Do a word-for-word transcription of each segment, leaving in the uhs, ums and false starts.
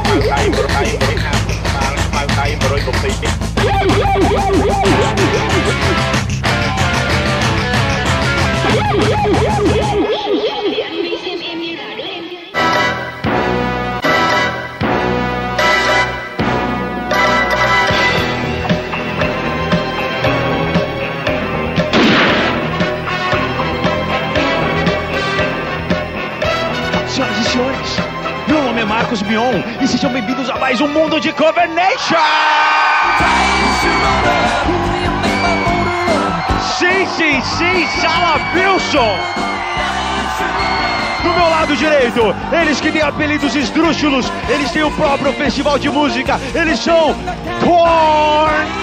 Senhoras e senhores, meu nome é Marcos Mion e sejam bem-vindos a mais um Mundo de Cover Nation! Sim, sim, sim, Sala Wilson! Do meu lado direito, eles que têm apelidos esdrúxulos, eles têm o próprio festival de música, eles são Korn!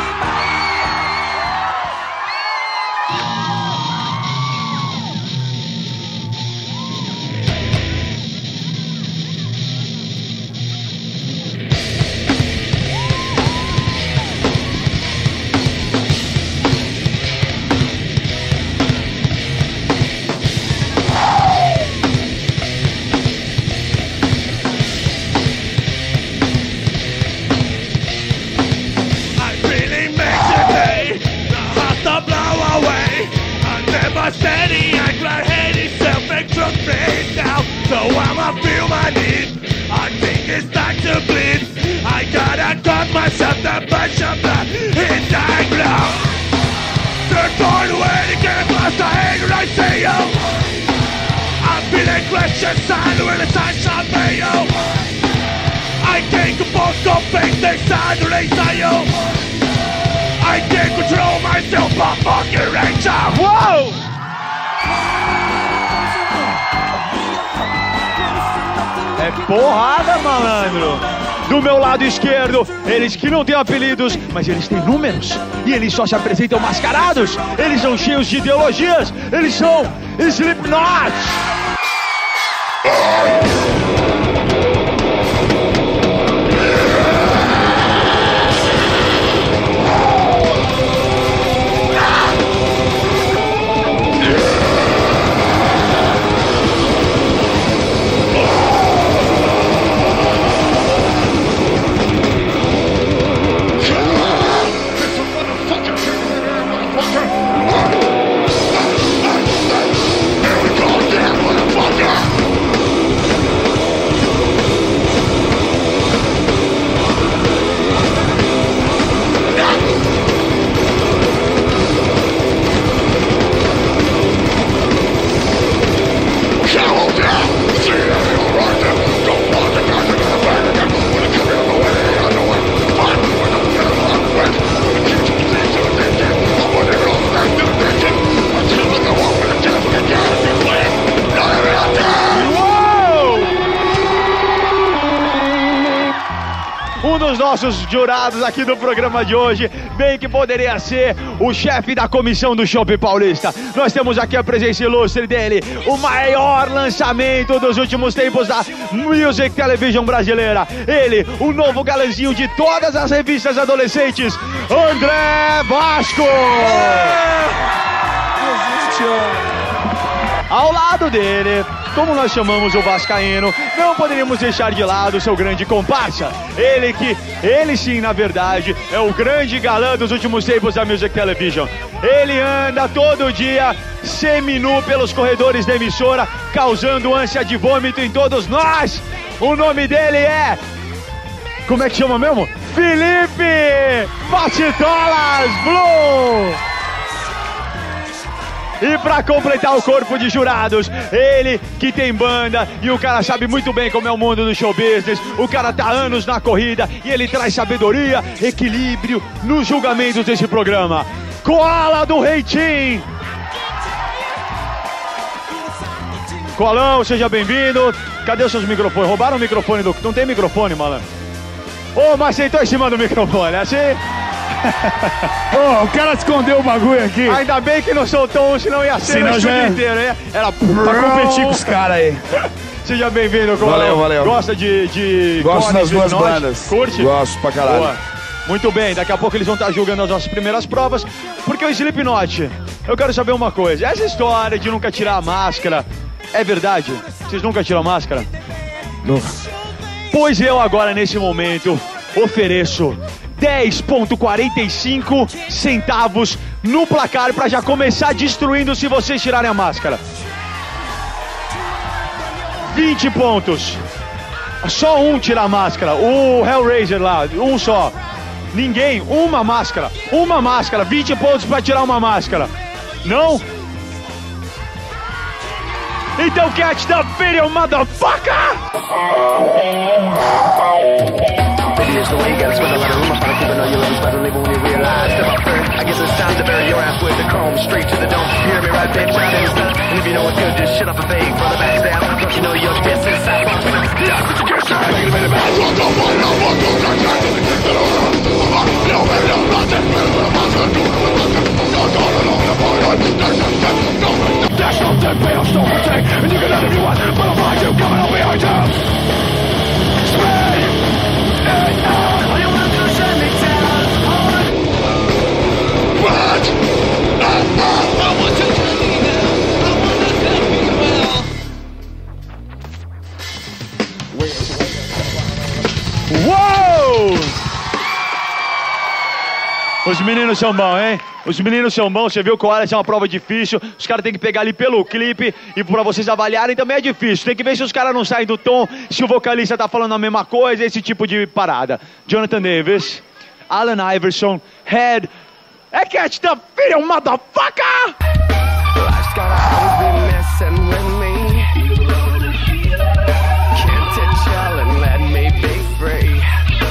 Steady, I cried hate itself and took me down. So I'ma feel my need. I think it's time to bleed. I gotta cut myself the bunch of blood in the ground. They're torn away to get across the anger I say yo. I'm feeling questions and when it's time to pay yo. I take a book of faith, they stand the race I yo. I can't control myself, I'm fucking Rachel. Whoa! É porrada, malandro! Do meu lado esquerdo, eles que não têm apelidos, mas eles têm números. E eles só se apresentam mascarados. Eles são cheios de ideologias. Eles são Slipknot! Nossos jurados aqui no programa de hoje, bem que poderia ser o chefe da comissão do Chopp Paulista. Nós temos aqui a presença ilustre dele, o maior lançamento dos últimos tempos da Music Television brasileira. Ele, o novo galanzinho de todas as revistas adolescentes, André Vasco! Ao lado dele, como nós chamamos o vascaíno, não poderíamos deixar de lado o seu grande comparsa. Ele que, ele sim, na verdade, é o grande galã dos últimos tempos da Music Television. Ele anda todo dia seminu pelos corredores da emissora, causando ânsia de vômito em todos nós. O nome dele é... Como é que chama mesmo? Felipe Patitolas Blue! E pra completar o corpo de jurados, ele que tem banda e o cara sabe muito bem como é o mundo do show business. O cara tá há anos na corrida e ele traz sabedoria, equilíbrio nos julgamentos desse programa. Koala do Reitinho! Koalão, seja bem-vindo. Cadê os seus microfones? Roubaram o microfone do... Não tem microfone, malandro? Ô, mas sentou em cima do microfone, assim... Oh, o cara escondeu o bagulho aqui. Ainda bem que não soltou um, senão ia ser senão o estúdio é... inteiro, hein? Era pra competir com os caras aí. Seja bem-vindo, Valeu, valeu. Gosta de... de Gosto das duas bandas. Curte? Gosto pra caralho. Boa. Muito bem, daqui a pouco eles vão estar julgando as nossas primeiras provas. Porque o Slipknot, eu quero saber uma coisa. Essa história de nunca tirar a máscara, é verdade? Vocês nunca tiram a máscara? Nunca. Pois eu agora, nesse momento, ofereço dez vírgula quarenta e cinco centavos no placar para já começar destruindo se vocês tirarem a máscara. vinte pontos. Só um tira a máscara. O Hellraiser lá, um só. Ninguém, uma máscara. Uma máscara, vinte pontos para tirar uma máscara. Não? Então catch the video, motherfucker! It's the way you gotta spend a lot of room. I'm trying to keep it on your lips, better leave when you realize. Step up first, I guess it's time to bury your ass with the chrome straight to the dome. You hear me right, bitch, round in the sun. And if you know it's good, just shut up and fake for the backstab. Don't you know you're just inside? Yeah, put your gears down. Make it a minute back. Dash off that veil, stone protect, and you can let if you want, but I'll find you coming up behind you. Spray! And out! All you wanna do is let me down. What? I want to tell you now. I wanna tell you well. Uou! Os meninos são bons, hein? Os meninos são bons, você viu que o Alex é uma prova difícil, os caras têm que pegar ali pelo clipe e pra vocês avaliarem também é difícil. Tem que ver se os caras não saem do tom, se o vocalista tá falando a mesma coisa, esse tipo de parada. Jonathan Davis, Allen Iverson, Head, é catch the video, motherfucker! Life's gotta always be messing with me. Can't touch y'all and let me be free.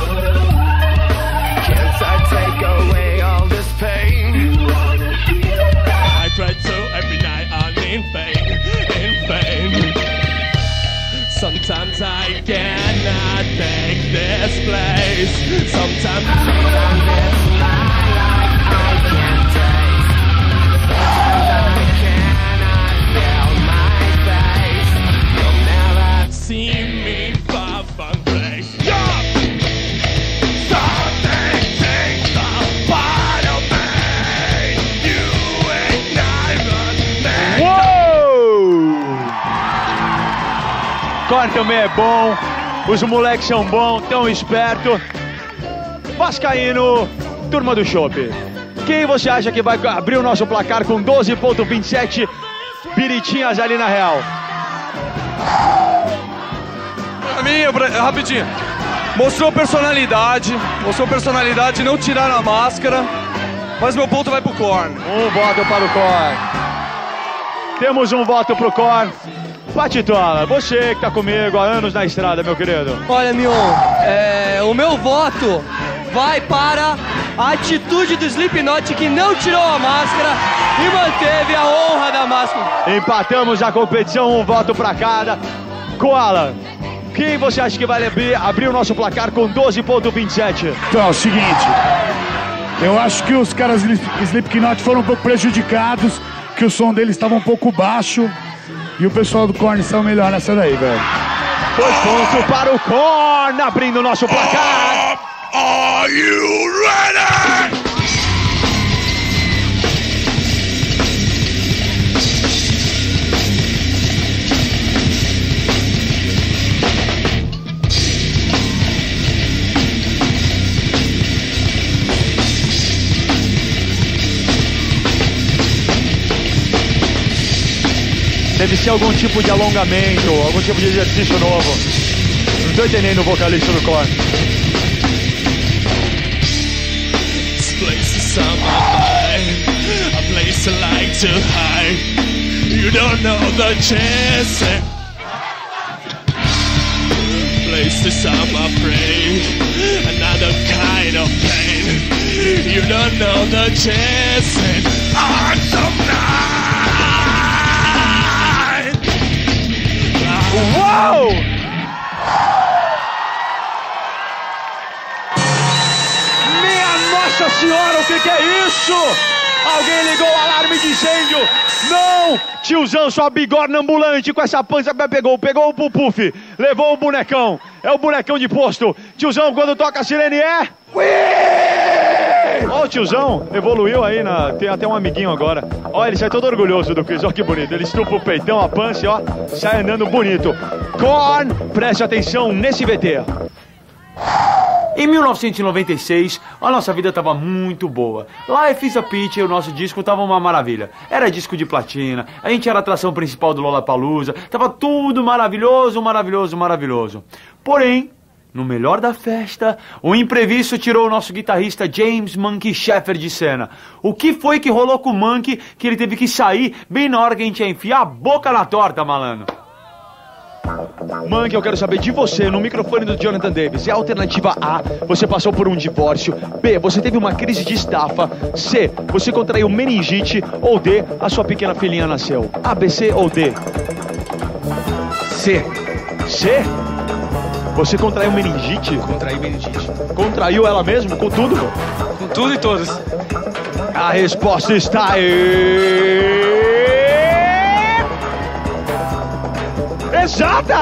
Can't I take away all this pain? I try to every night I'm in vain, in vain. Sometimes I cannot take this place. Sometimes Sometimes it's my life I can't taste. Sometimes I cannot feel my face. You'll never see me far from grace. Yeah! Something takes the part of me. You ignite me. Uou! Korn também é bom, os moleques são bons, tão esperto. Vascaíno, turma do Chopp. Quem você acha que vai abrir o nosso placar com doze vírgula vinte e sete biritinhas ali na real? Pra mim, eu, rapidinho, mostrou personalidade, mostrou personalidade, não tiraram a máscara, mas meu ponto vai pro Korn. Um voto para o Korn. Temos um voto pro Korn. Patitola, você que tá comigo há anos na estrada, meu querido. Olha, Mion, é, o meu voto vai para a atitude do Slipknot, que não tirou a máscara e manteve a honra da máscara. Empatamos a competição, um voto para cada. Koala, quem você acha que vai abrir, abrir o nosso placar com doze vírgula vinte e sete? Então, é o seguinte, eu acho que os caras Slipknot foram um pouco prejudicados, que o som deles estava um pouco baixo, e o pessoal do Korn são melhor nessa daí, velho. Dois pontos para o Korn, abrindo o nosso placar. Are you ready? Deve ser algum tipo de alongamento, algum tipo de exercício novo. Não tô entendendo o vocalista do Korn. This place is on my mind, a place I like to hide. You don't know the chance. Places I'm afraid, another kind of pain. You don't know the chance. On some night. Uou! Minha Nossa Senhora, o que, que é isso? Alguém ligou o alarme de incêndio? Não! Tiozão, sua bigorna ambulante com essa pança pegou, pegou o pupuf, levou o bonecão. É o bonecão de posto. Tiozão, quando toca a sirene é... Ui! Ó, o tiozão evoluiu aí, na... tem até um amiguinho agora. Ó, ele sai todo orgulhoso do Chris, ó que bonito. Ele estufa o peitão, a pança, ó, sai andando bonito. Korn, preste atenção nesse V T. Em mil novecentos e noventa e seis, a nossa vida estava muito boa. Life is a Peach e o nosso disco tava uma maravilha. Era disco de platina, a gente era a atração principal do Lollapalooza, tava tudo maravilhoso, maravilhoso, maravilhoso. Porém, no melhor da festa, o imprevisto tirou o nosso guitarrista James Monkey Sheffer de cena. O que foi que rolou com o Monkey que ele teve que sair bem na hora que a gente ia enfiar a boca na torta, malandro? Monkey, eu quero saber de você, no microfone do Jonathan Davis. É a alternativa A, você passou por um divórcio. B, você teve uma crise de estafa. C, você contraiu meningite. Ou D, a sua pequena filhinha nasceu. A, B, C ou D? C. C? Você contraiu meningite? Contraí meningite. Contraiu ela mesmo? Com tudo? Com tudo e todos. A resposta está aí... Exata!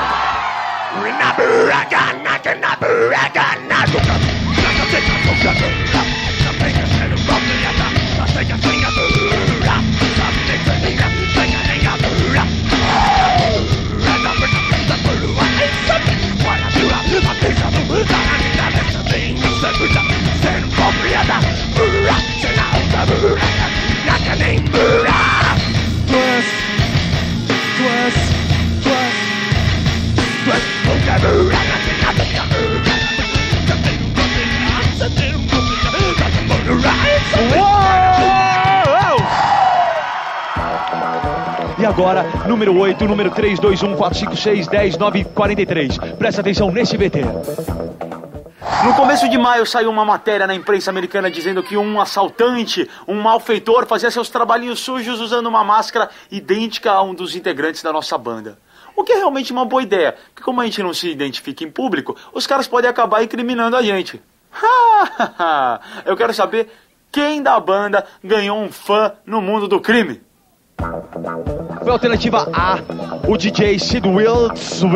E agora, número oito, número três, dois, um, quatro, cinco, seis, dez, nove, quarenta e três. Presta atenção nesse V T. No começo de maio saiu uma matéria na imprensa americana dizendo que um assaltante, um malfeitor, fazia seus trabalhinhos sujos usando uma máscara idêntica a um dos integrantes da nossa banda. O que é realmente uma boa ideia, porque como a gente não se identifica em público, os caras podem acabar incriminando a gente. Eu quero saber quem da banda ganhou um fã no mundo do crime. Foi a alternativa A, o D J Sid Wilson,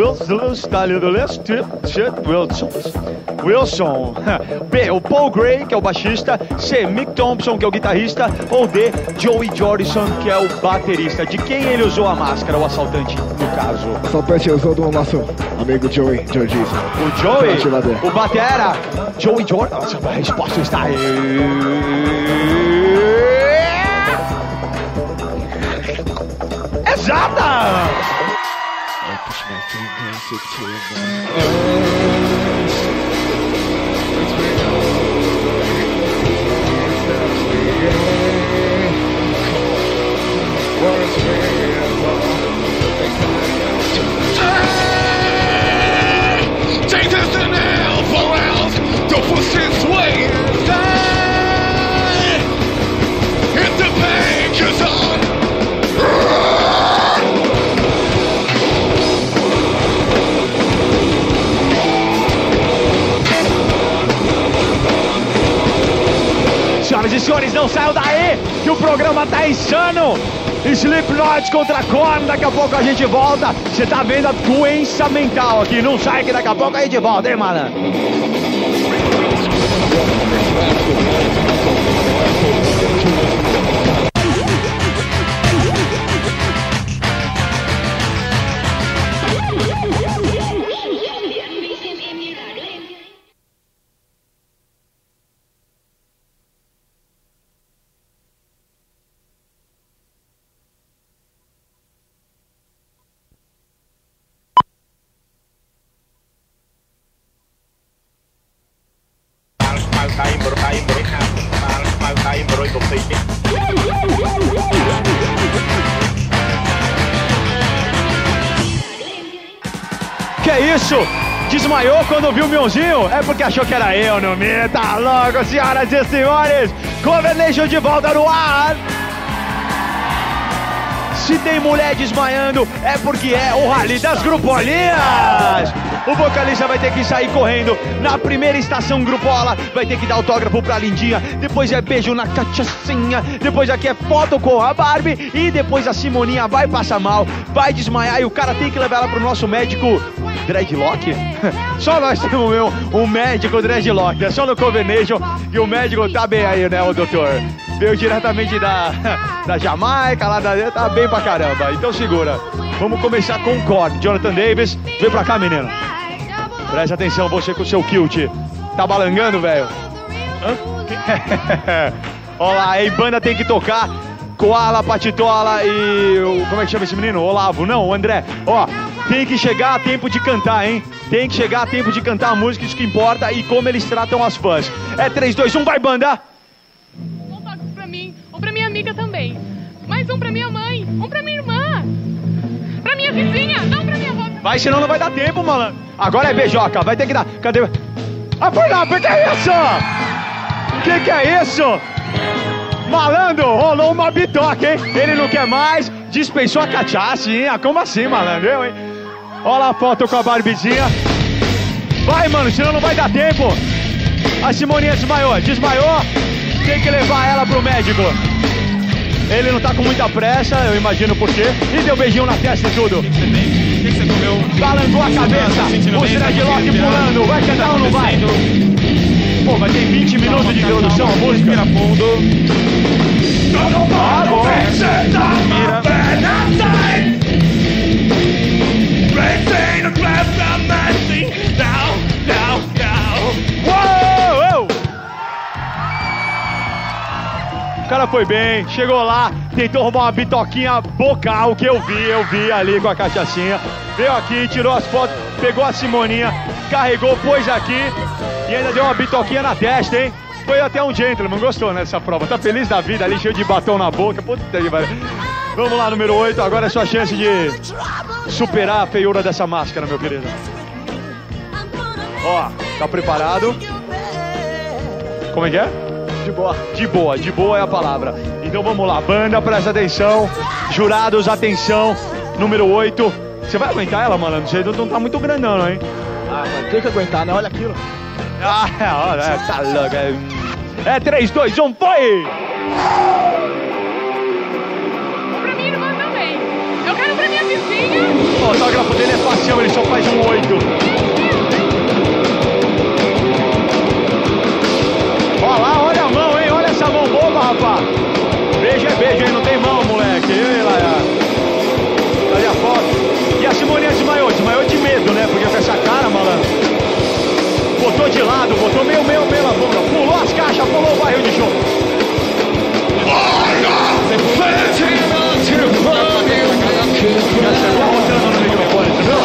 Wilson, Wilson. B, o Paul Gray, que é o baixista. C, Mick Thompson, que é o guitarrista. Ou D, Joey Jordison, que é o baterista. De quem ele usou a máscara, o assaltante, no caso? O assaltante usou do nosso amigo Joey Jordison. O Joey? O batera? Joey Jordison. A resposta está aí. Exata! Take this to nail for else to push its way inside. Hit the pages on. Senhoras e senhores, não saiam daí, que o programa tá insano. Slipknot contra Korn, daqui a pouco a gente volta. Você tá vendo a doença mental aqui, não sai que daqui a pouco a gente volta, hein, mano? Que isso? Desmaiou quando viu o Mionzinho? É porque achou que era eu, não me tá louco, senhoras e senhores. Cover Nation de volta no ar. Se tem mulher desmaiando, é porque é o Rally das Grupolinhas. O vocalista vai ter que sair correndo na primeira estação Grupola, vai ter que dar autógrafo pra Lindinha, depois é beijo na cachaçinha, depois aqui é foto com a Barbie e depois a Simoninha vai passar mal, vai desmaiar e o cara tem que levar ela pro nosso médico Dreadlock? Só nós temos um, um médico Dreadlock, é só no Cover Nation e o médico tá bem aí, né, o doutor? Veio diretamente da, da Jamaica, lá da... tá bem pra caramba, então segura. Vamos começar com o Korn. Jonathan Davis, vem pra cá, menino. Presta atenção, você com o seu kilt. Tá balangando, velho? Olha lá, a banda tem que tocar. Koala, Patitola e... o- como é que chama esse menino? Olavo, não, o André. Ó, tem que chegar a tempo de cantar, hein? Tem que chegar a tempo de cantar a música, isso que importa, e como eles tratam as fãs. É três, dois, um, vai, banda! Um autógrafo pra mim, um pra minha amiga também. Mais um pra minha mãe, um pra minha irmã. Pra minha vizinha, não pra minha avó. Vai, senão não vai dar tempo, malandro. Agora é beijoca, vai ter que dar. Cadê? Ah, foi lá, que é isso? Que que é isso? Malandro, rolou uma bitoca, hein? Ele não quer mais, dispensou a cachaça, hein? Ah, como assim, malandro? Eu, hein? Olha lá a foto com a Barbizinha. Vai, mano, senão não vai dar tempo. A Simoninha desmaiou, desmaiou. Tem que levar ela pro médico. Ele não tá com muita pressa, eu imagino por quê. E deu beijinho na testa e tudo. O que você comeu? Balangou a cabeça, o Dreadlock pulando, vai cantar ou não vai? Pô, mas tem vinte minutos de introdução a música. Respira fundo. Ah, bom. Uou, uou. O cara foi bem, chegou lá, tentou roubar uma bitoquinha bocal, que eu vi, eu vi ali com a cachaçinha. Veio aqui, tirou as fotos, pegou a Simoninha, carregou, pôs aqui e ainda deu uma bitoquinha na testa, hein? Foi até um gentleman, gostou, né, dessa prova? Tá feliz da vida ali, cheio de batom na boca. Puta que pariu. Vamos lá, número oito, agora é sua chance de superar a feiura dessa máscara, meu querido. Ó, tá preparado? Como é que é? De boa. De boa, de boa é a palavra. Então vamos lá, banda, presta atenção. Jurados, atenção. Número oito. Você vai aguentar ela, malandro? Você não tá muito grandão, não, hein? Ah, mano, tem que aguentar, né? Olha aquilo. Ah, olha, tá louco. É três, dois, um, foi! Um pra minha irmã também. Eu quero pra minha vizinha. O autógrafo dele é fácil, ele só faz um oito. Olha lá, olha a mão, hein? Olha essa mão boba, rapaz. Beijo é beijo, hein? Não tem mão, moleque. Ei, lá, cadê a foto? E a Simoninha desmaiou, desmaiou de medo, né? Porque com essa cara, malandro. Botou de lado, botou meio, meio, meio na boca. Pulou as caixas, pulou o barril de show. Já chegou botando no microfone,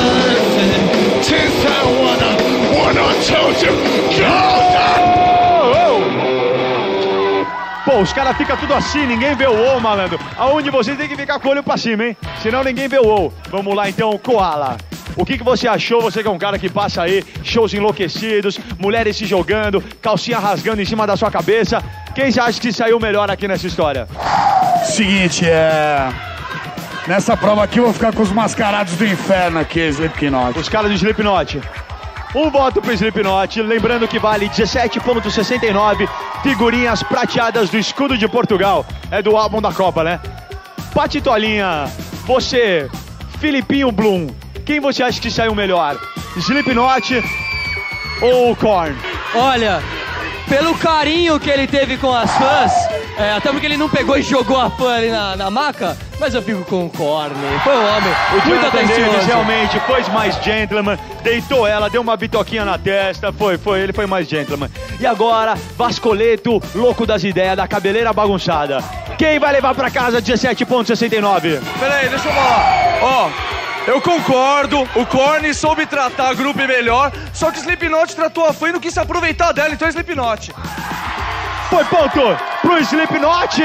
entendeu? Pô, os caras ficam tudo assim, ninguém vê o O, malandro. Aonde vocês tem que ficar com o olho pra cima, hein? Senão ninguém vê o O. Vamos lá então, Koala. O que, que você achou? Você que é um cara que passa aí, shows enlouquecidos, mulheres se jogando, calcinha rasgando em cima da sua cabeça. Quem você acha que saiu melhor aqui nessa história? Seguinte, é... nessa prova aqui eu vou ficar com os mascarados do inferno aqui, Slipknot. Os caras do Slipknot. Um voto pro Slipknot, lembrando que vale dezessete vírgula sessenta e nove figurinhas prateadas do escudo de Portugal. É do álbum da Copa, né? Patitolinha, você, Filipinho Bloom, quem você acha que saiu melhor? Slipknot ou Korn? Olha, pelo carinho que ele teve com as fãs, é, até porque ele não pegou e jogou a fã ali na, na maca, mas eu fico com o Korn. Foi um homem O muito Jonathan Davis atencioso. realmente foi mais gentleman, deitou ela, deu uma bitoquinha na testa, foi, foi, ele foi mais gentleman. E agora, Vascoleto, louco das ideias, da cabeleira bagunçada. Quem vai levar pra casa dezessete vírgula sessenta e nove? Pera aí, deixa eu falar. Ó, eu concordo, o Korn soube tratar a grupo melhor, só que o Slipknot tratou a fã e não quis se aproveitar dela, então é Slipknot. Foi ponto pro Slipknot!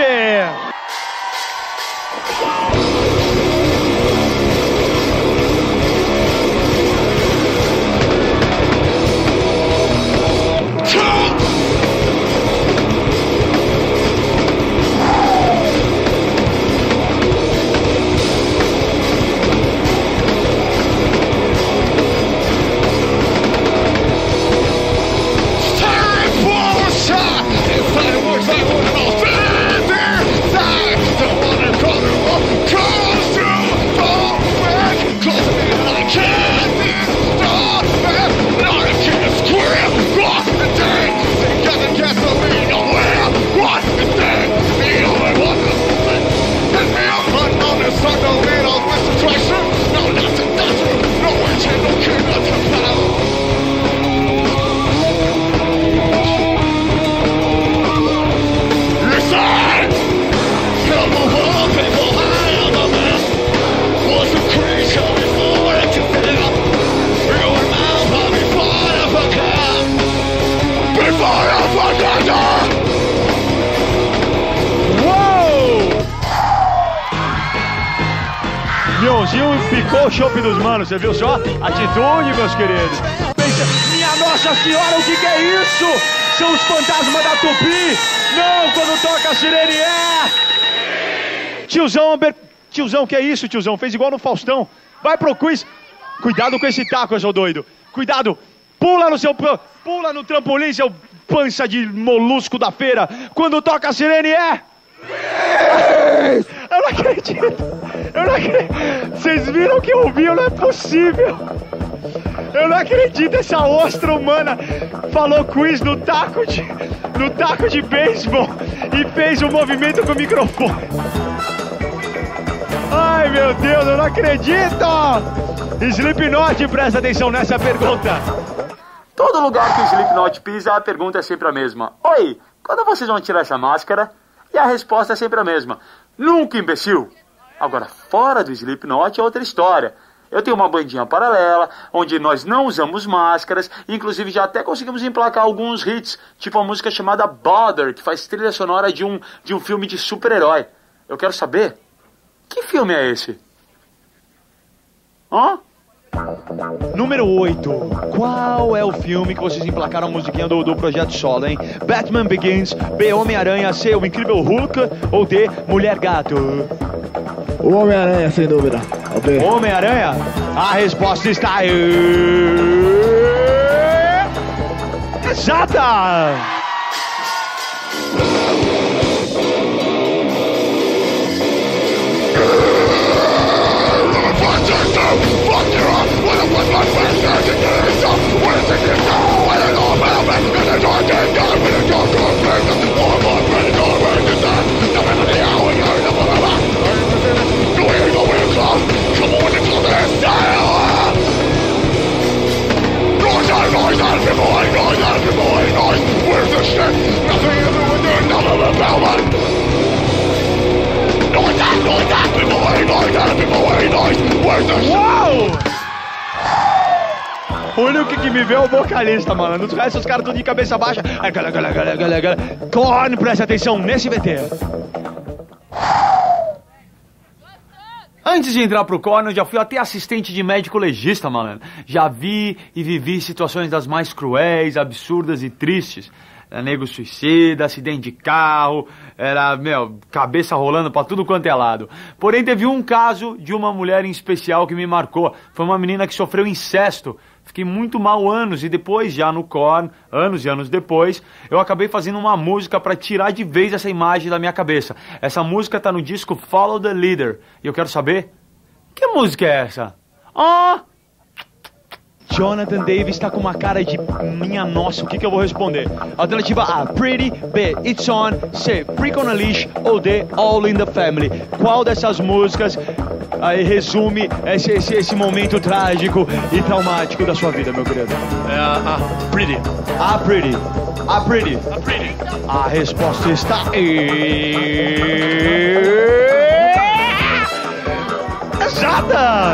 Tiozinho picou o chope dos manos, você viu só? Atitude, meus queridos. Pensa, minha Nossa Senhora, o que que é isso? São os fantasmas da Tupi. Não, quando toca a sirene é... Tiozão, tiozão, que é isso, tiozão? Fez igual no Faustão. Vai pro quiz. Cuidado com esse taco, seu doido. Cuidado. Pula no seu... Pula no trampolim, seu pança de molusco da feira. Quando toca a sirene é... Eu não acredito. Eu não acredito. Vocês viram que eu vi? Não é possível. Eu não acredito. Essa ostra humana falou quiz no taco de... No taco de beisebol. E fez um movimento com o microfone. Ai, meu Deus, eu não acredito! Slipknot, presta atenção nessa pergunta. Todo lugar que o Slipknot pisa, a pergunta é sempre a mesma. Oi, quando vocês vão tirar essa máscara? E a resposta é sempre a mesma. Nunca, imbecil! Agora, fora do Slipknot é outra história. Eu tenho uma bandinha paralela, onde nós não usamos máscaras, inclusive já até conseguimos emplacar alguns hits, tipo a música chamada Bother, que faz trilha sonora de um, de um filme de super-herói. Eu quero saber... Que filme é esse? Hã? Número oito. Qual é o filme que vocês emplacaram a musiquinha do, do Projeto Solo, hein? Batman Begins, B. Homem-Aranha, C. O Incrível Hulk ou D. Mulher Gato? O Homem-Aranha, sem dúvida. Homem-Aranha? A resposta está aí. Exata! Uau! O único que me vê é o vocalista, mano. Nos restos, os caras tudo de cabeça baixa. Korn, presta atenção nesse V T. Antes de entrar pro Korn, eu já fui até assistente de médico legista, malandro. Já vi e vivi situações das mais cruéis, absurdas e tristes. Era nego suicida, acidente de carro, era, meu, cabeça rolando pra tudo quanto é lado. Porém, teve um caso de uma mulher em especial que me marcou. Foi uma menina que sofreu incesto. Fiquei muito mal anos e depois, já no Korn, anos e anos depois, eu acabei fazendo uma música pra tirar de vez essa imagem da minha cabeça. Essa música tá no disco Follow the Leader. E eu quero saber, que música é essa? Ah! Jonathan Davis tá com uma cara de minha nossa, o que que eu vou responder? Alternativa A, Pretty, B, It's On, C, Freak on a Leash ou D, All in the Family. Qual dessas músicas aí resume esse, esse, esse momento trágico e traumático da sua vida, meu querido? É a, a Pretty. A Pretty. A Pretty. A Pretty. A resposta está aí. Exata!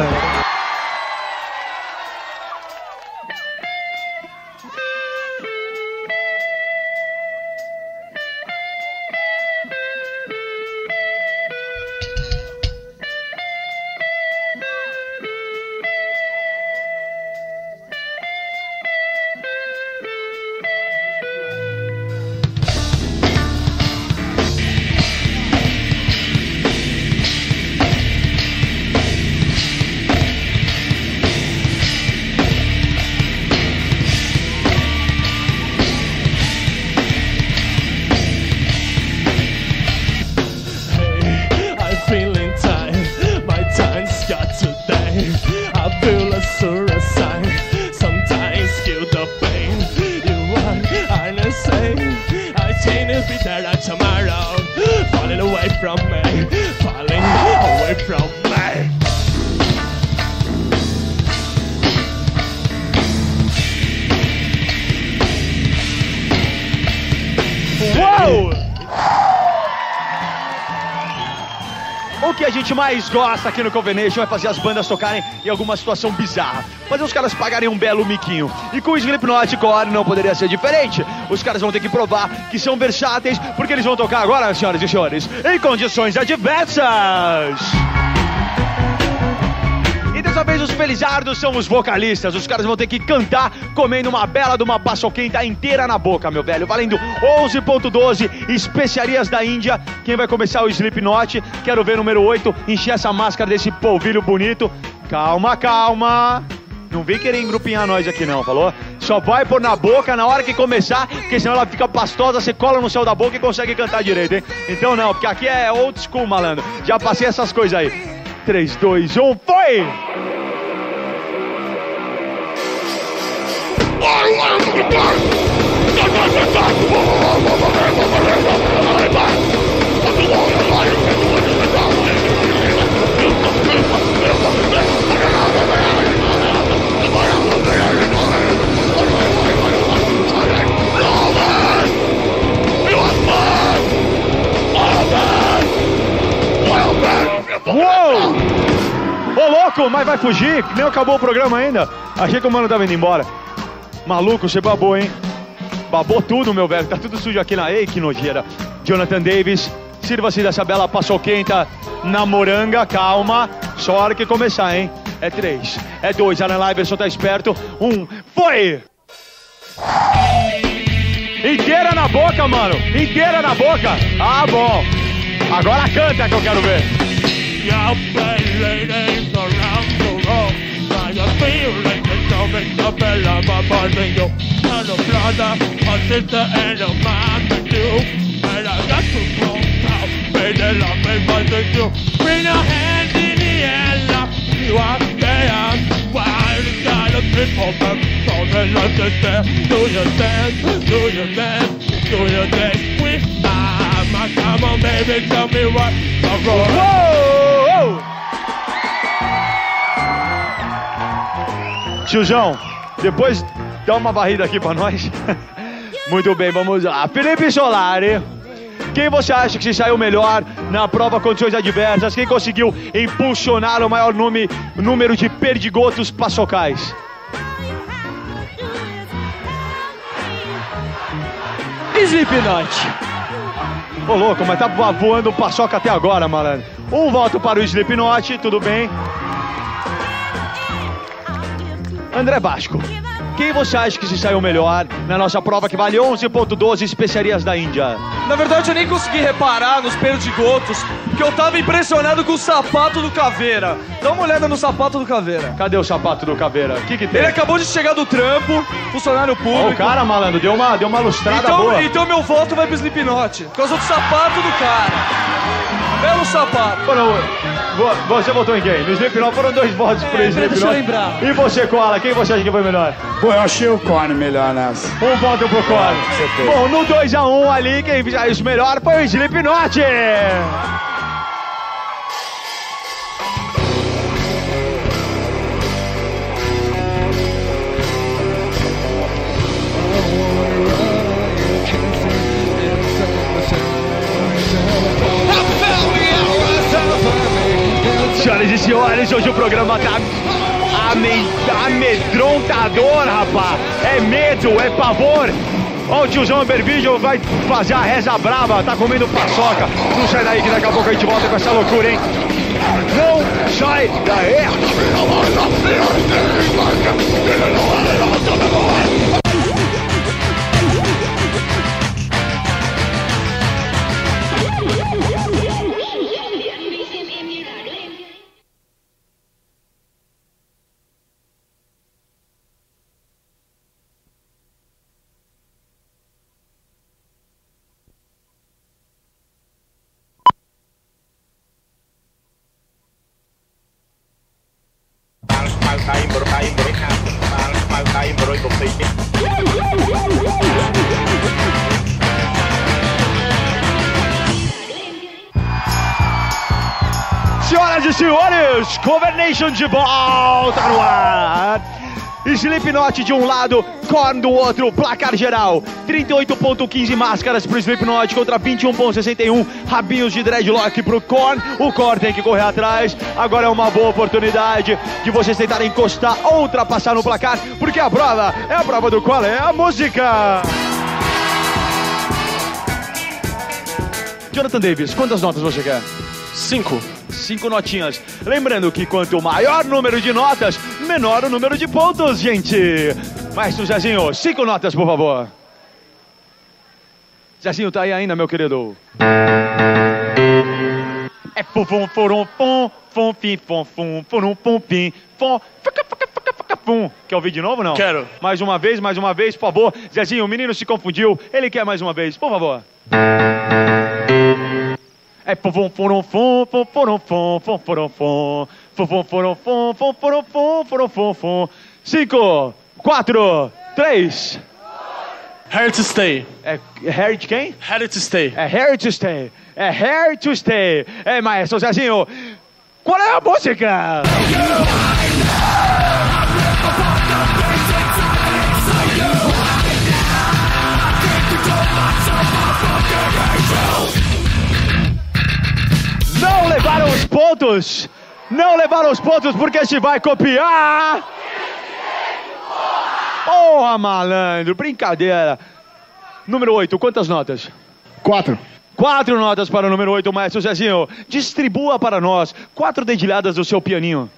O que a gente mais gosta aqui no Covenation é fazer as bandas tocarem em alguma situação bizarra. Fazer os caras pagarem um belo miquinho. E com o Slipknot e Korn não poderia ser diferente. Os caras vão ter que provar que são versáteis, porque eles vão tocar agora, senhoras e senhores, em condições adversas. os felizardos são os vocalistas. Os caras vão ter que cantar comendo uma bela de uma paçoquenta inteira na boca, meu velho. Valendo onze ponto doze, especiarias da Índia. Quem vai começar o Slipknot? Quero ver número oito, encher essa máscara desse polvilho bonito. Calma, calma. Não vem querer engrupinhar nós aqui não, falou? Só vai pôr na boca na hora que começar, porque senão ela fica pastosa, você cola no céu da boca e consegue cantar direito, hein? Então não, porque aqui é old school, malandro. Já passei essas coisas aí. três, dois, um, foi! Uou! Ô louco, mas vai fugir? Nem acabou o programa ainda. Achei que o mano tava indo embora. Maluco, você babou, hein? Babou tudo, meu velho. Tá tudo sujo aqui na... Ei, que nojeira. Jonathan Davis, sirva-se dessa bela paçoquenta na moranga. Calma, só a hora que começar, hein? É três, é dois, Alan Liverson tá esperto. Um, foi! Inteira na boca, mano. Inteira na boca. Ah, bom. Agora canta que eu quero ver. Come on, baby, tell me what I'm wrong. Uou! Tiozão, depois dá uma varrida aqui pra nós. Muito bem, vamos lá. Felipe Solari, quem você acha que se saiu melhor na prova condições adversas? Quem conseguiu impulsionar o maior nome, número de perdigotos paçocais? Slipknot. Ô louco, mas tá voando paçoca até agora, malandro. Um voto para o Slipknot, tudo bem. André Vasco, quem você acha que se saiu melhor na nossa prova que vale onze ponto doze especiarias da Índia? Na verdade eu nem consegui reparar nos perdigotos, porque eu tava impressionado com o sapato do Caveira. Dá uma olhada no sapato do Caveira. Cadê o sapato do Caveira? O que que tem? Ele acabou de chegar do trampo, funcionário público. Ó, o cara, malandro, deu uma, deu uma lustrada então, boa. Então meu voto vai pro Slipknot, por causa do sapato do cara. Belo sapato. Foram, você votou em quem? No Slipknot foram dois votos pro É, Slipknot. deixa eu lembrar. E você, Koala, quem você acha que foi melhor? Pô, eu achei o Korn melhor nessa. Um voto pro Korn. Bom, no dois a um ali, quem fez isso melhor foi o Slipknot. Senhoras e senhores, hoje o programa tá ame- amedrontador, rapaz. É medo, é pavor. Ó, o tiozão Ubervídeo vai fazer a reza brava, tá comendo paçoca. Não sai daí que daqui a pouco a gente volta com essa loucura, hein? Não sai daí! Senhoras e senhores, Cover Nation de volta no ar. Slipknot de um lado, Korn do outro, placar geral. trinta e oito ponto quinze máscaras pro Slipknot contra vinte e um ponto sessenta e um rabinhos de dreadlock pro Korn. O Korn tem que correr atrás. Agora é uma boa oportunidade de vocês tentarem encostar ou ultrapassar no placar, porque a prova é a prova do qual é a música. Jonathan Davis, quantas notas você quer? Cinco. Cinco notinhas. Lembrando que quanto maior o número de notas, menor o número de pontos, gente. Maestro Zezinho, cinco notas, por favor. Zezinho, tá aí ainda, meu querido? É pum pum pum pum pum pim pum pum pum pum pim pum pum. Quer ouvir de novo, não? Quero. Mais uma vez, mais uma vez, por favor. Zezinho, o menino se confundiu. Ele quer mais uma vez, por favor. É pum pum pum pum pum pum pum pum pum pum pum pum pum pum pum pum pum pum pum. Cinco, quatro, três. Here to stay. É Harry de quem? Here to stay. É Harry to stay. É Harry to stay. É, maestro Zezinho, qual é a música? Não levaram os pontos. Não levaram os pontos porque se vai copiar. Porra, malandro, brincadeira. Número oito, quantas notas? Quatro. Quatro notas para o número oito, maestro Zezinho. Distribua para nós quatro dedilhadas do seu pianinho.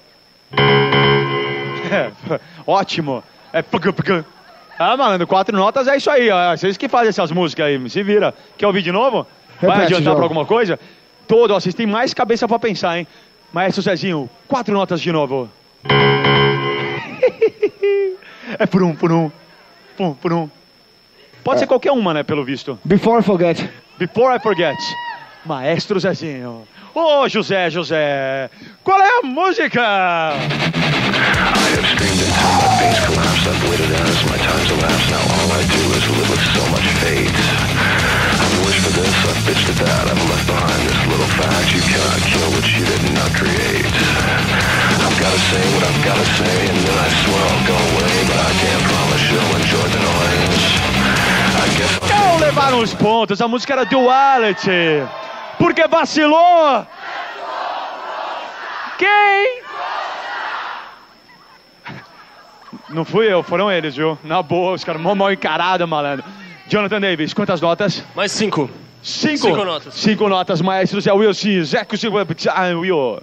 É, ótimo. É... Ah, malandro, quatro notas é isso aí, ó. Vocês que fazem essas músicas aí, se vira. Quer ouvir de novo? Vai Repete, adiantar João. para alguma coisa? Todo, ó, vocês têm mais cabeça para pensar, hein? Maestro Zezinho, quatro notas de novo. É por um, por um. Pum, por um. Pode É. ser qualquer uma, né, pelo visto. Before I forget. Before I forget. Maestro Zezinho. Ô, José, José. Qual é a música? I have screamed until my face collapsed. I've waited as my time's elapsed. Now all I do is live with so much fate. I've wished for this, I've bitched at that. I've left behind this little fact. You cannot kill what you did not create. I've gotta say what I've gotta say, and then I swear I'll go away. But I can't promise you'll enjoy the noise. I guess I'll Não levaram os pontos. A música era Duality. Porque vacilou. Quem? Não fui eu, foram eles, viu? Na boa, os caras mó mal encarados, malandro. Jonathan Davis, quantas notas? Mais cinco. Cinco. Cinco notas. Cinco notas, maestro Zé Wilson. Zé Will.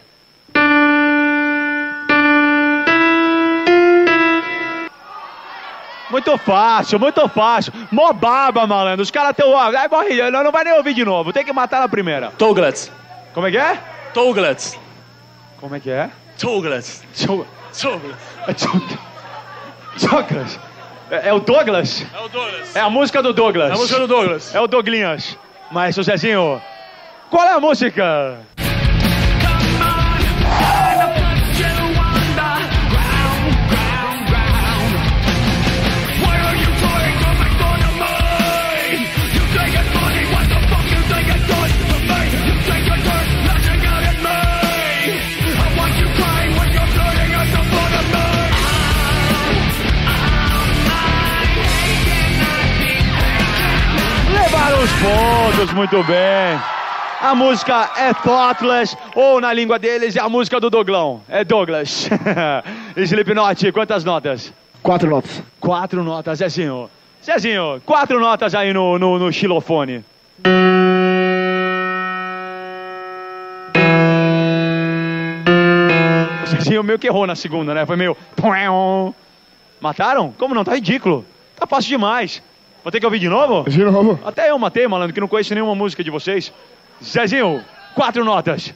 Muito fácil, muito fácil. Mó baba, malandro. Os caras tão... Ai, morre, não, não vai nem ouvir de novo. Tem que matar na primeira. Toglets. Como é que é? Toglets. Como é que é? Toglets. Cho- Toglets. É Cho- Douglas. É, é o Douglas? É o Douglas. É a música do Douglas. É a música do Douglas. É o Douglinhas. Maestro Zezinho, qual é a música? Levaram os pontos, muito bem. A música é Thoughtless, ou na língua deles é a música do Douglão. É Douglas. Slipknot, quantas notas? Quatro notas. Quatro notas, Zezinho. Zezinho, quatro notas aí no, no, no xilofone. O Zezinho meio que errou na segunda, né? Foi meio... Mataram? Como não? Tá ridículo. Tá fácil demais. Vou ter que ouvir de novo? De novo. Até eu matei, malandro, que não conheço nenhuma música de vocês. Zezinho, quatro notas.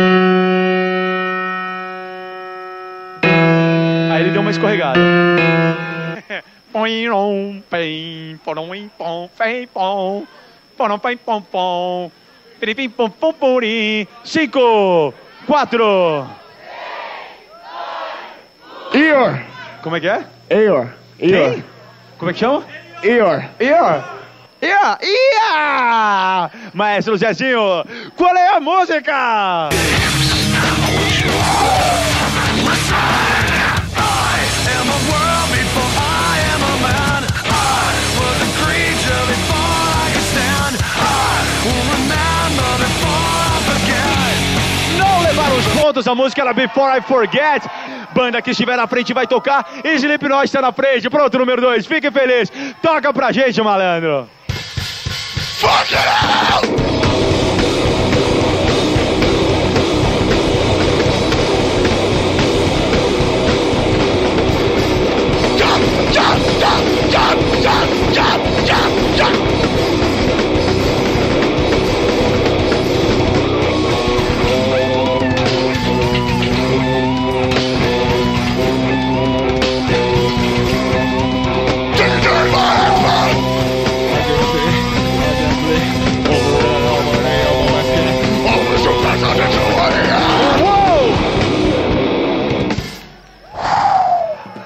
Aí ele deu uma escorregada. Cinco, quatro. Eeyore. Como é que é? Eeyore. Eeyore. Quem? Como é que chama? Eeyore. Ia! Ia! Ia! Maestro Zezinho, qual é a música? Não levaram os pontos, a música era Before I Forget. Banda que estiver na frente vai tocar. Slipknot está na frente. Pronto, número dois. Fique feliz. Toca pra gente, malandro. Fuck it out!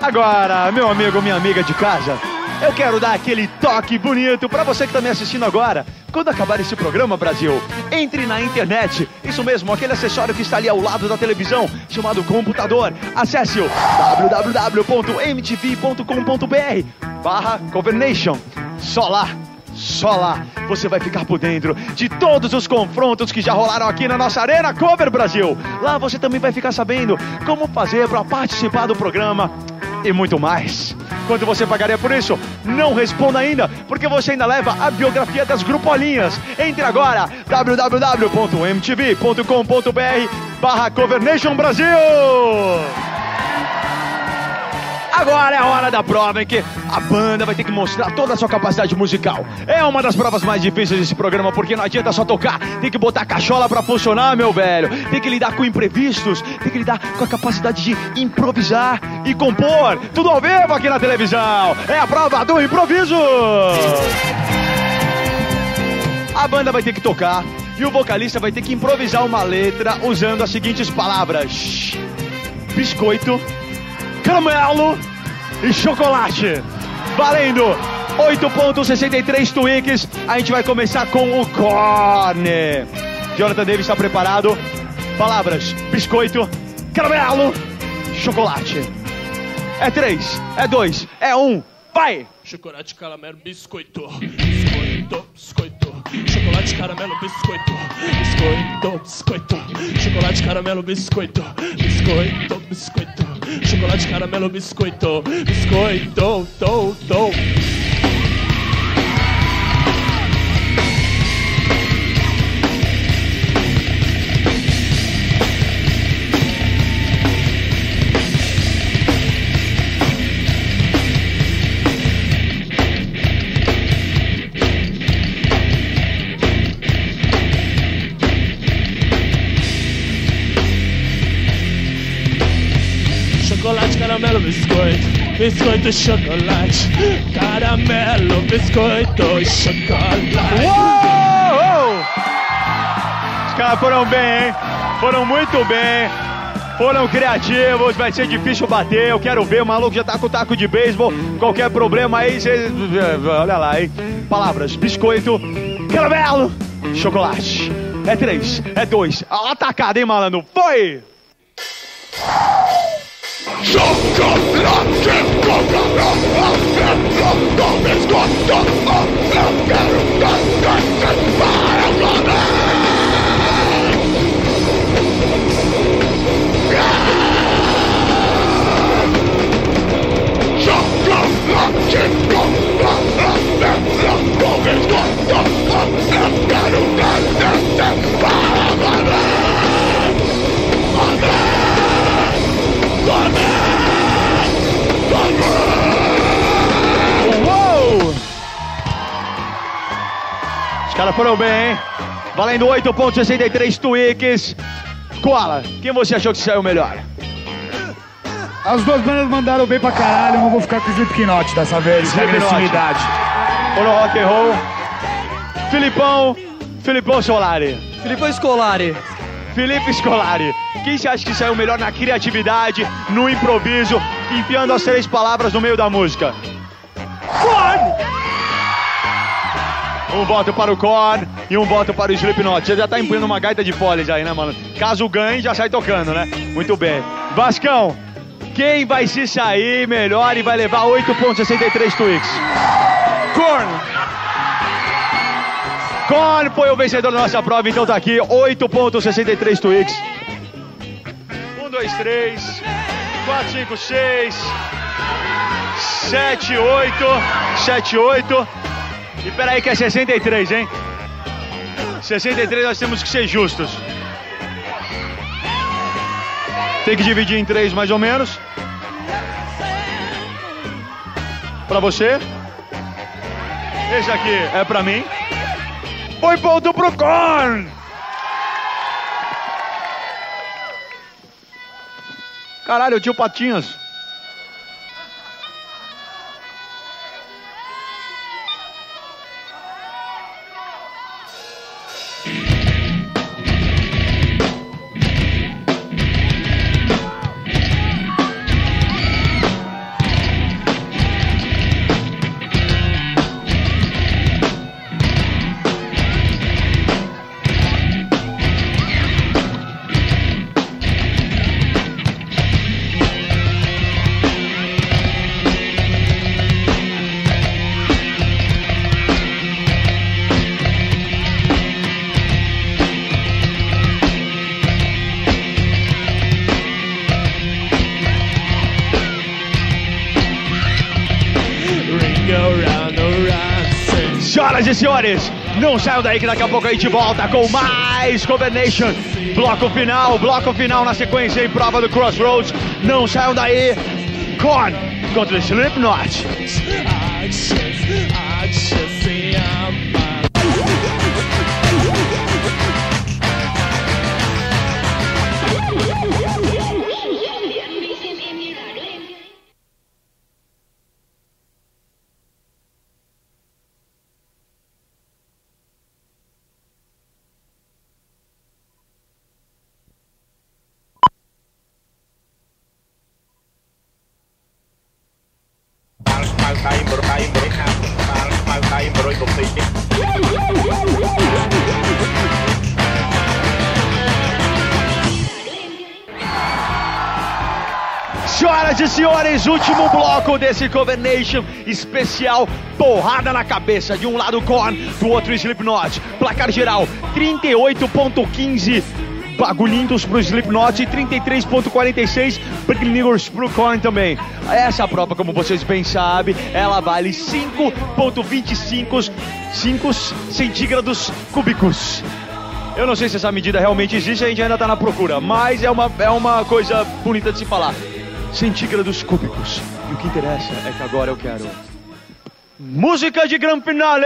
Agora, meu amigo, minha amiga de casa, eu quero dar aquele toque bonito pra você que tá me assistindo agora. Quando acabar esse programa, Brasil, entre na internet. Isso mesmo, aquele acessório que está ali ao lado da televisão, chamado computador. Acesse o w w w ponto m t v ponto com ponto b r barra Cover Nation. Só lá, só lá, você vai ficar por dentro de todos os confrontos que já rolaram aqui na nossa Arena Cover Brasil. Lá você também vai ficar sabendo como fazer para participar do programa e muito mais. Quanto você pagaria por isso? Não responda ainda, porque você ainda leva a biografia das grupolinhas. Entre agora, w w w ponto m t v ponto com ponto b r barra Cover Nation Brasil. Agora é a hora da prova em que a banda vai ter que mostrar toda a sua capacidade musical. É uma das provas mais difíceis desse programa, porque não adianta só tocar, tem que botar a cachola pra funcionar, meu velho. Tem que lidar com imprevistos, tem que lidar com a capacidade de improvisar e compor. Tudo ao vivo aqui na televisão. É a prova do improviso. A banda vai ter que tocar e o vocalista vai ter que improvisar uma letra usando as seguintes palavras: biscoito, caramelo e chocolate. Valendo oito ponto sessenta e três Twix. A gente vai começar com o Korn. Jonathan Davis está preparado? Palavras: biscoito, caramelo, chocolate. É três, é dois, é um, vai! Chocolate, caramelo, biscoito. Biscoito, biscoito. Chocolate, caramelo, biscoito. Biscoito, biscoito. Chocolate, caramelo, biscoito. Biscoito, biscoito. Chocolate, caramelo, biscoito. Biscoito, to, to. Chocolate, caramelo, biscoito. Biscoito, chocolate. Caramelo, biscoito, chocolate. Uou! Os caras foram bem, hein? Foram muito bem. Foram criativos, vai ser difícil bater. Eu quero ver, o maluco já tá com o taco de beisebol. Qualquer problema aí, cê... olha lá, hein? Palavras: biscoito, caramelo, chocolate. É três, é dois. Atacada, hein, malandro? Foi! Uou! Os caras foram bem, hein? Valendo oito ponto sessenta e três Twix. Koala, quem você achou que saiu melhor? As duas bandas mandaram bem pra caralho, mas vou ficar com o Slipknot dessa vez, de agressividade. Foram rock and roll. Filipão, Filipão Solari. Filipão Scolari. Felipe Scolari. Quem você acha que saiu melhor na criatividade, no improviso, enfiando as três palavras no meio da música? Korn! Um voto para o Korn e um voto para o Slipknot. Você já tá empunhando uma gaita de foles aí, né, mano? Caso ganhe, já sai tocando, né? Muito bem. Vascão, quem vai se sair melhor e vai levar oito ponto sessenta e três Twix? Korn! Korn foi o vencedor da nossa prova, então tá aqui, oito ponto sessenta e três Twix. um, dois, três, quatro, cinco, seis, sete, oito, sete, oito. E peraí que é sessenta e três, hein? sessenta e três nós temos que ser justos. Tem que dividir em três mais ou menos. Pra você. Esse aqui é pra mim. Foi ponto pro Korn! Caralho, o tio Patinhas. Senhoras e senhores, não saiam daí que daqui a pouco a gente volta com mais Cover Nation. Bloco final, bloco final na sequência em prova do Crossroads. Não saiam daí. Korn contra o Slipknot. Senhoras e senhores, último bloco desse Cover Nation especial, porrada na cabeça. De um lado Korn, do outro Slipknot. Placar geral, trinta e oito ponto quinze bagulhinhos pro Slipknot e trinta e três ponto quarenta e seis bagulhinhos pro Korn também. Essa prova, como vocês bem sabem, ela vale cinco ponto vinte e cinco centígrados cúbicos. Eu não sei se essa medida realmente existe, a gente ainda tá na procura, mas é uma, é uma coisa bonita de se falar. Centígrados cúbicos. E o que interessa é que agora eu quero música de Gran Finale.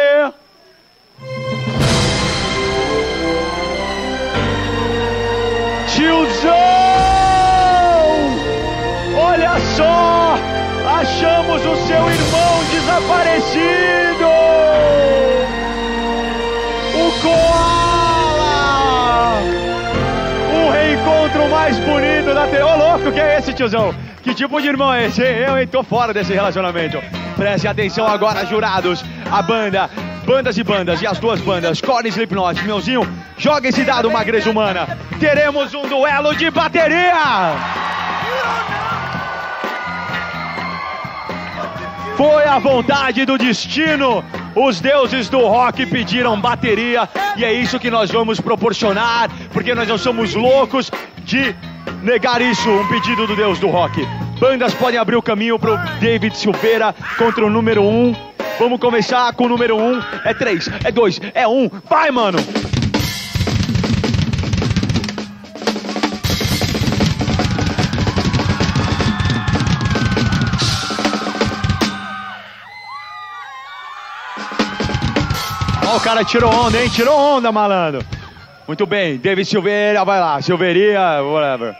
Tiozão! Olha só! Achamos o seu irmão desaparecido! O Koala! O reencontro mais bonito da T V. Ô louco, que é esse, tiozão? Que tipo de irmão é esse? Eu, hein? Tô fora desse relacionamento. Preste atenção agora, jurados. A banda, bandas e bandas, e as duas bandas, Korn e Slipknot. Meuzinho, joga esse dado, magreza humana. Teremos um duelo de bateria. Foi a vontade do destino. Os deuses do rock pediram bateria. E é isso que nós vamos proporcionar. Porque nós não somos loucos de negar isso, um pedido do deus do rock. Bandas podem abrir o caminho pro David Silveira contra o número um. Vamos começar com o número um. É três, é dois, é um. Vai, mano! Ó, o cara tirou onda, hein? Tirou onda, malandro. Muito bem, David Silveira, vai lá. Silveirinha, whatever.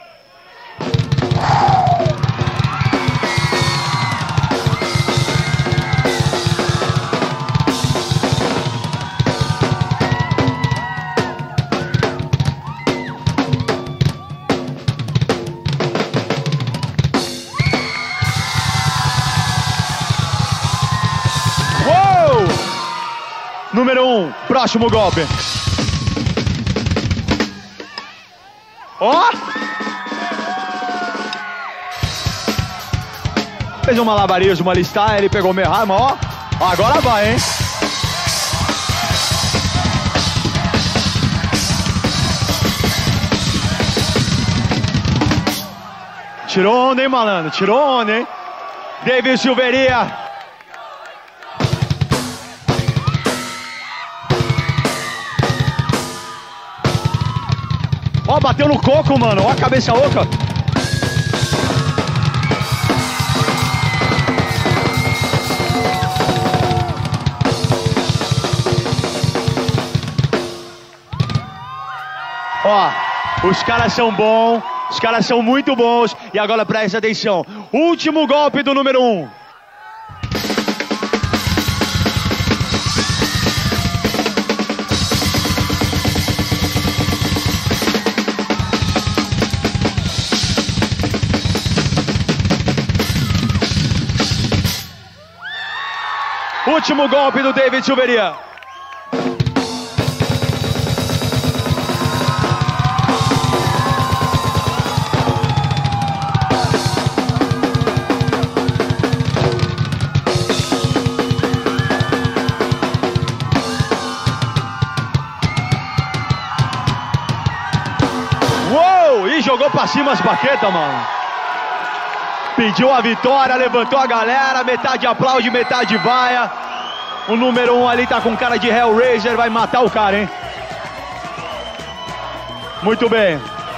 Uou! Número um, próximo golpe. Ó! Fez um malabarismo ali, está, ele pegou meio raiva, ó. Ó, agora vai, hein? Tirou onda, hein, malandro? Tirou onda, hein? David Silveria. Ó, bateu no coco, mano. Ó a cabeça oca. Ó, os caras são bons. Os caras são muito bons. E agora presta atenção. Último golpe do número um. Último golpe do David Silveria. Uou! E jogou pra cima as baquetas, mano. Pediu a vitória, levantou a galera, metade aplaude, metade vaia. O número um ali tá com cara de Hellraiser, vai matar o cara, hein? Muito bem.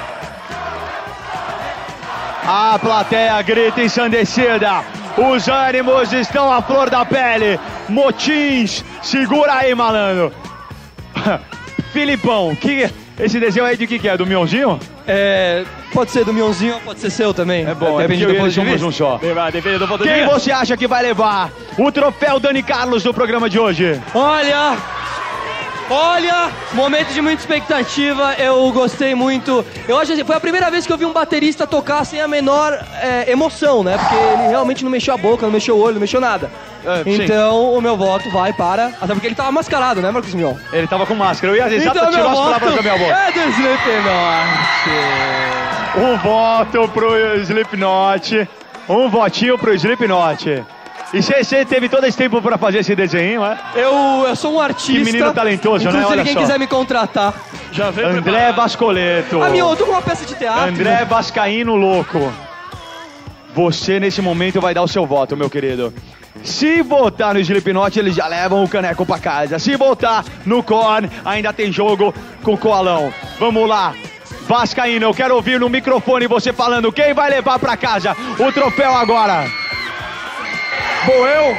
A plateia grita ensandecida. Os ânimos estão à flor da pele. Motins, segura aí, malandro. Filipão, que, esse desenho aí de que que é? Do Mionzinho? É, pode ser do Mionzinho, pode ser seu também. É bom, depende é do porque ponto de somos vista. um só. Depende do ponto de Quem vista. você acha que vai levar o troféu Dani Carlos do programa de hoje? Olha, olha, momento de muita expectativa, eu gostei muito. Eu acho assim, foi a primeira vez que eu vi um baterista tocar sem a menor é, emoção, né? Porque ele realmente não mexeu a boca, não mexeu o olho, não mexeu nada. É, sim. Então o meu voto vai para... Até porque ele tava mascarado, né, Marcos Mion? Ele tava com máscara, eu ia exato Então tirar meu as voto palavras da minha boca. é do Slipknot. Um voto pro Slipknot, um votinho pro Slipknot. E você teve todo esse tempo pra fazer esse desenho, é? Eu, eu sou um artista. Que menino talentoso, né? Inclusive, Olha quem só. quiser me contratar. Já veio André preparado. Vascoleto. Ah, meu, eu tô com uma peça de teatro. André Vascaíno louco. Você nesse momento vai dar o seu voto, meu querido. Se votar no Slipknot, eles já levam o caneco pra casa. Se votar no Korn, ainda tem jogo com o Coalão. Vamos lá. Vascaíno, eu quero ouvir no microfone você falando quem vai levar pra casa o troféu agora. Bom, eu...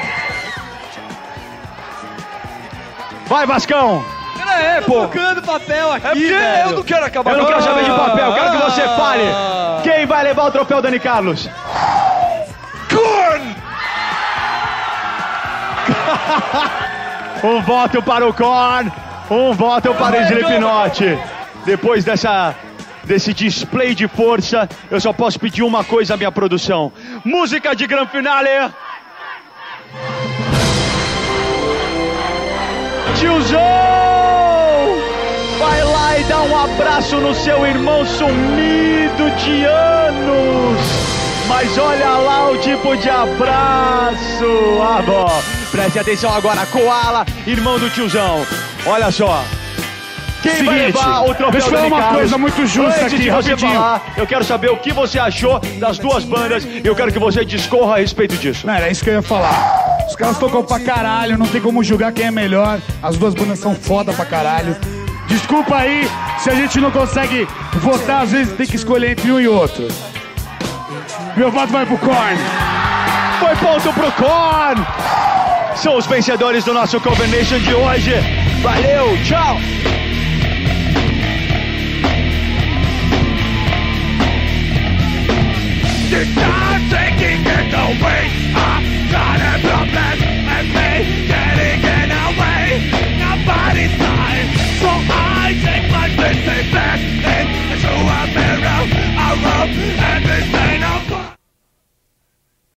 Vai, Vascão. Pera aí, pô. Tô tocando papel aqui, É porque velho. eu não quero acabar Eu não com quero a- saber de papel, quero que você fale. Ah. Quem vai levar o troféu, Dani Carlos? Korn! Um voto para o Korn, um voto para o Slipknot. Depois dessa, desse display de força, eu só posso pedir uma coisa à minha produção. Música de grande finale. Tiozão! Vai lá e dá um abraço no seu irmão sumido de anos. Mas olha lá o tipo de abraço. Ah, bom. Preste atenção agora, Koala, irmão do tiozão. Olha só. Quem vai Seguinte, levar o troféu deixa eu falar Dani uma Carlos? coisa muito justa Antes aqui, de você rapidinho. falar, eu quero saber o que você achou das duas bandas e eu quero que você discorra a respeito disso. Não, era isso que eu ia falar. Os caras tocam pra caralho, não tem como julgar quem é melhor. As duas bandas são foda pra caralho. Desculpa aí se a gente não consegue votar, às vezes tem que escolher entre um e outro. Meu voto vai pro Korn. Foi ponto pro Korn. São os vencedores do nosso Cover Nation de hoje. Valeu, tchau. You start taking